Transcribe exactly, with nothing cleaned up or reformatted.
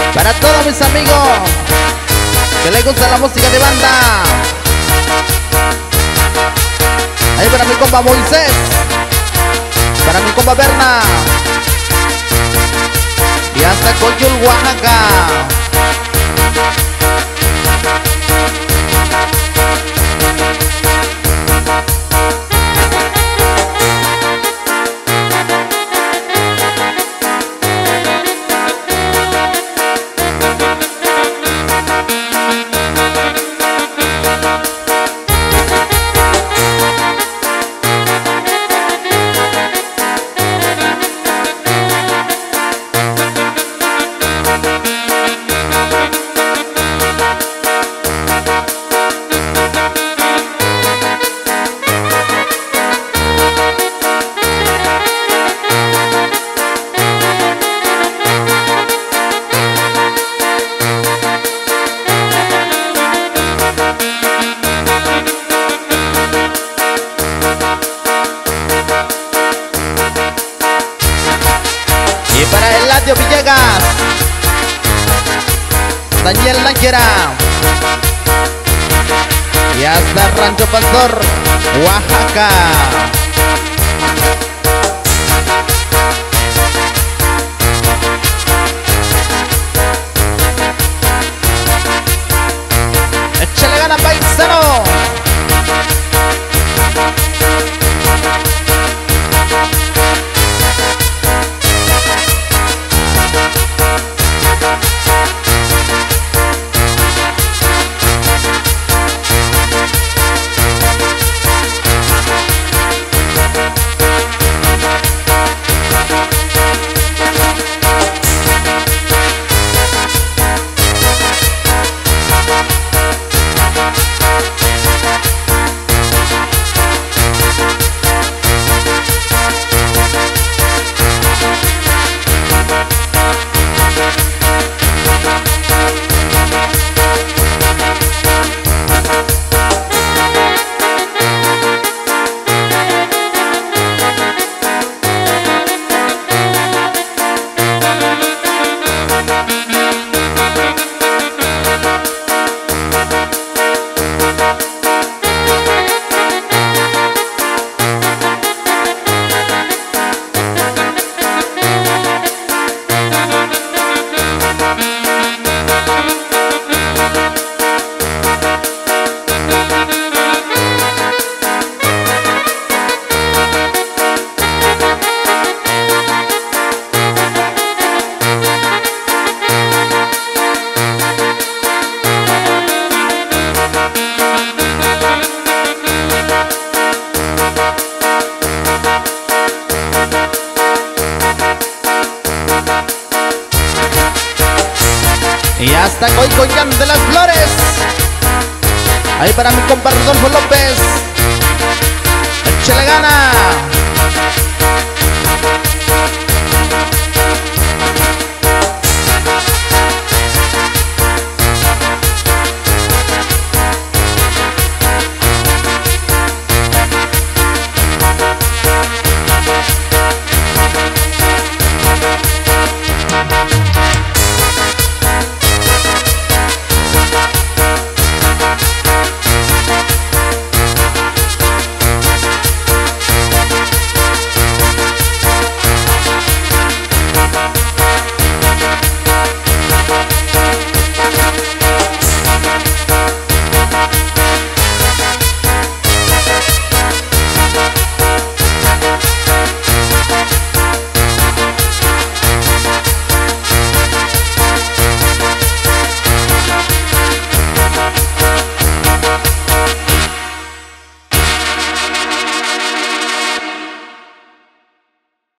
Para todos mis amigos que les gusta la música de banda. Ahí para mi compa Moisés, para mi compa Berna, y hasta Coyol, Oaxaca. Y para Eladio Villegas, Daniel Nájera, y hasta Rancho Pastor, Oaxaca. Échale gana, paisano. Y hasta Coycoyán de las Flores. Ahí para mi compa Rodolfo López. Échale gana.